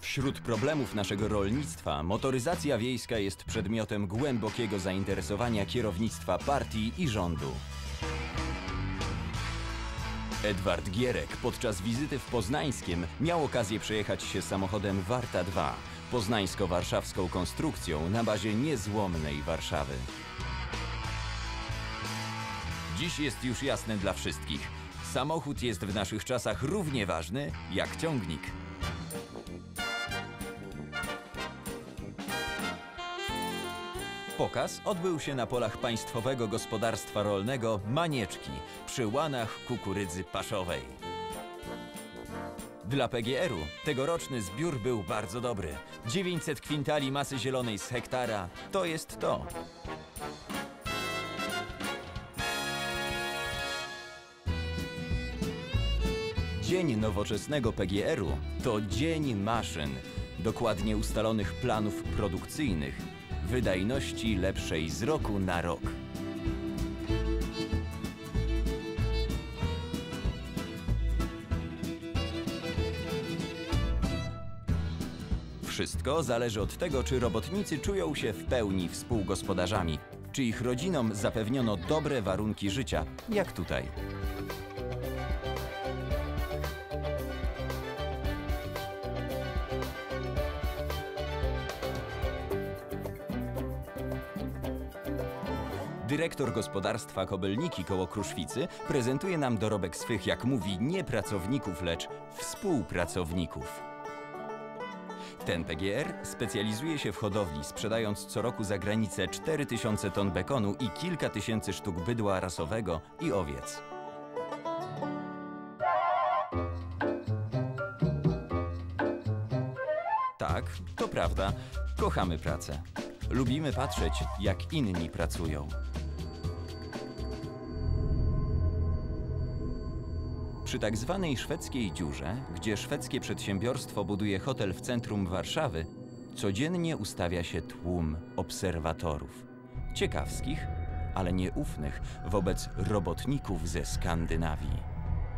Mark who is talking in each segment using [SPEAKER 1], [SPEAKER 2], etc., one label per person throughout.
[SPEAKER 1] Wśród problemów naszego rolnictwa motoryzacja wiejska jest przedmiotem głębokiego zainteresowania kierownictwa partii i rządu. Edward Gierek podczas wizyty w Poznańskiem miał okazję przejechać się samochodem Warta 2, poznańsko-warszawską konstrukcją na bazie niezłomnej Warszawy. Dziś jest już jasne dla wszystkich. Samochód jest w naszych czasach równie ważny jak ciągnik. Pokaz odbył się na polach Państwowego Gospodarstwa Rolnego Manieczki przy łanach kukurydzy paszowej. Dla PGR-u tegoroczny zbiór był bardzo dobry. 900 kwintali masy zielonej z hektara to jest to. Dzień nowoczesnego PGR-u to dzień maszyn, dokładnie ustalonych planów produkcyjnych, wydajności lepszej z roku na rok. Wszystko zależy od tego, czy robotnicy czują się w pełni współgospodarzami, czy ich rodzinom zapewniono dobre warunki życia, jak tutaj. Dyrektor gospodarstwa Kobylniki koło Kruszwicy prezentuje nam dorobek swych, jak mówi, nie pracowników, lecz współpracowników. Ten PGR specjalizuje się w hodowli, sprzedając co roku za granicę 4000 ton bekonu i kilka tysięcy sztuk bydła rasowego i owiec. Tak, to prawda, kochamy pracę. Lubimy patrzeć, jak inni pracują. Przy tak zwanej szwedzkiej dziurze, gdzie szwedzkie przedsiębiorstwo buduje hotel w centrum Warszawy, codziennie ustawia się tłum obserwatorów. Ciekawskich, ale nieufnych wobec robotników ze Skandynawii.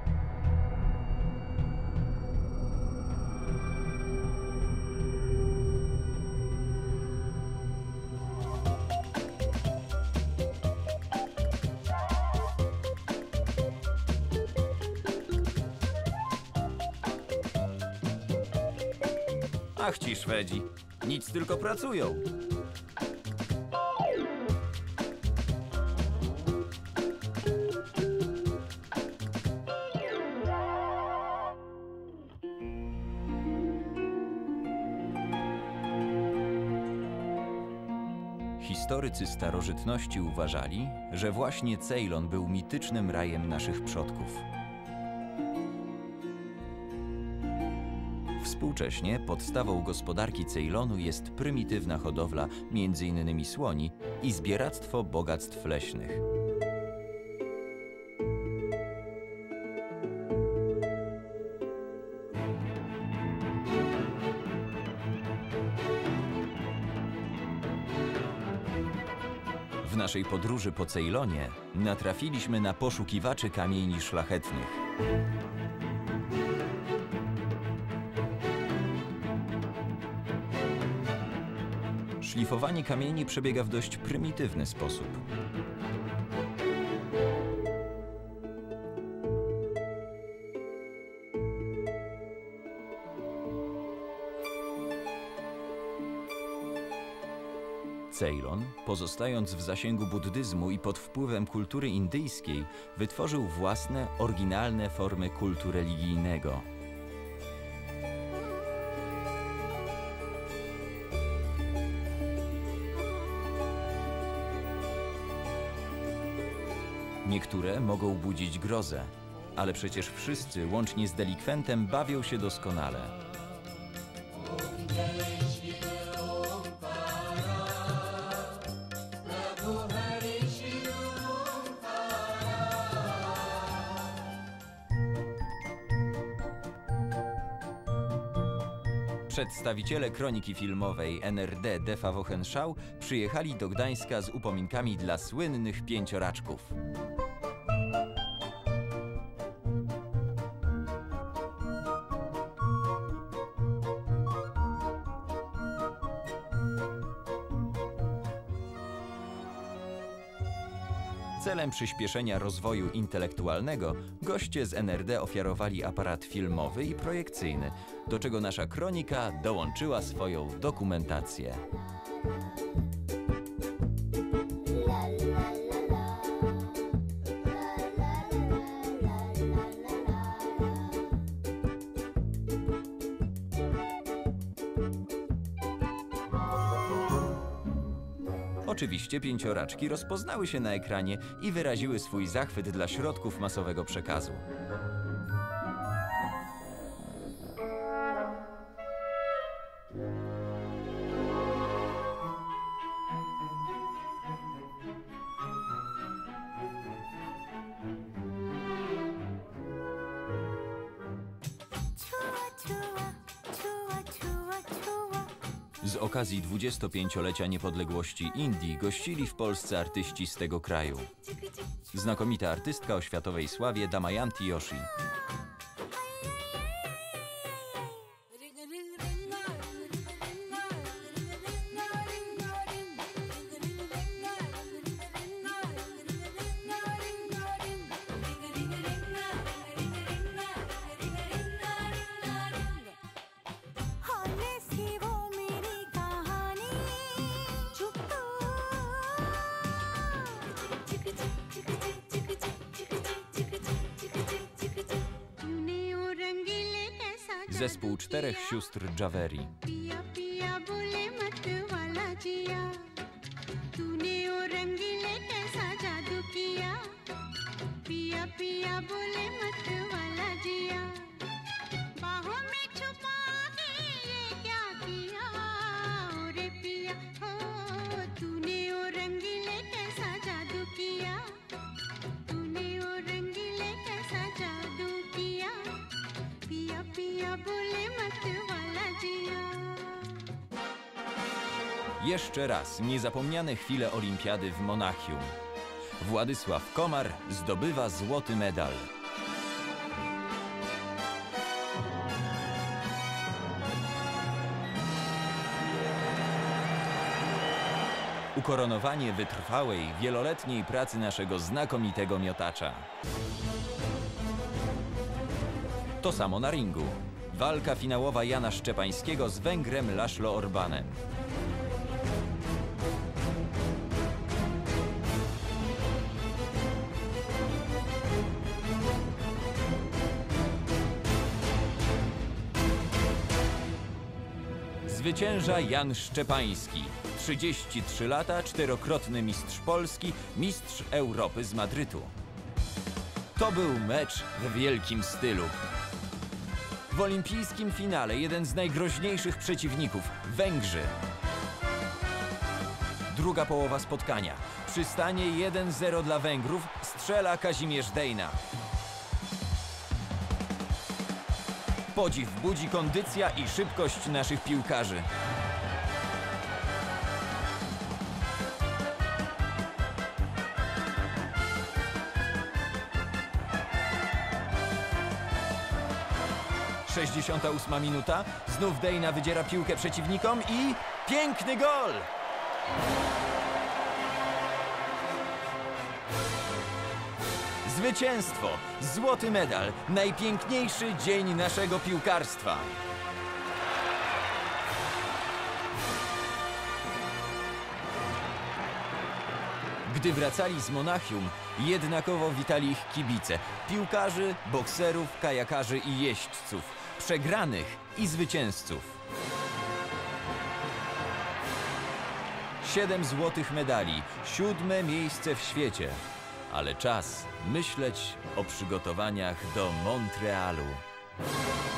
[SPEAKER 1] Ach ci Szwedzi, nic tylko pracują. Historycy starożytności uważali, że właśnie Cejlon był mitycznym rajem naszych przodków. Współcześnie podstawą gospodarki Cejlonu jest prymitywna hodowla m.in. słoni i zbieractwo bogactw leśnych. W naszej podróży po Cejlonie natrafiliśmy na poszukiwaczy kamieni szlachetnych. Szlifowanie kamieni przebiega w dość prymitywny sposób. Cejlon, pozostając w zasięgu buddyzmu i pod wpływem kultury indyjskiej, wytworzył własne, oryginalne formy kultu religijnego. Niektóre mogą budzić grozę, ale przecież wszyscy, łącznie z delikwentem, bawią się doskonale. Przedstawiciele kroniki filmowej NRD Defa Wochenschau przyjechali do Gdańska z upominkami dla słynnych pięcioraczków. Celem przyspieszenia rozwoju intelektualnego goście z NRD ofiarowali aparat filmowy i projekcyjny, do czego nasza kronika dołączyła swoją dokumentację. Oczywiście pięcioraczki rozpoznały się na ekranie i wyraziły swój zachwyt dla środków masowego przekazu. Z okazji 25-lecia niepodległości Indii gościli w Polsce artyści z tego kraju. Znakomita artystka o światowej sławie Damayanti Joshi. Zespół czterech sióstr Javeri. Jeszcze raz niezapomniane chwile olimpiady w Monachium. Władysław Komar zdobywa złoty medal. Ukoronowanie wytrwałej, wieloletniej pracy naszego znakomitego miotacza. To samo na ringu. Walka finałowa Jana Szczepańskiego z Węgrem Laszlo Orbanem. Zwycięża Jan Szczepański. 33 lata, czterokrotny mistrz Polski, mistrz Europy z Madrytu. To był mecz w wielkim stylu. W olimpijskim finale jeden z najgroźniejszych przeciwników – Węgrzy. Druga połowa spotkania. Przy stanie 1-0 dla Węgrów strzela Kazimierz Dejna. Podziw budzi kondycja i szybkość naszych piłkarzy. - 68 minuta. Znów Dejna wydziera piłkę przeciwnikom i piękny gol! Zwycięstwo! Złoty medal! Najpiękniejszy dzień naszego piłkarstwa! Gdy wracali z Monachium, jednakowo witali ich kibice. Piłkarzy, bokserów, kajakarzy i jeźdźców. Przegranych i zwycięzców. 7 złotych medali, 7. miejsce w świecie. Ale czas myśleć o przygotowaniach do Montrealu.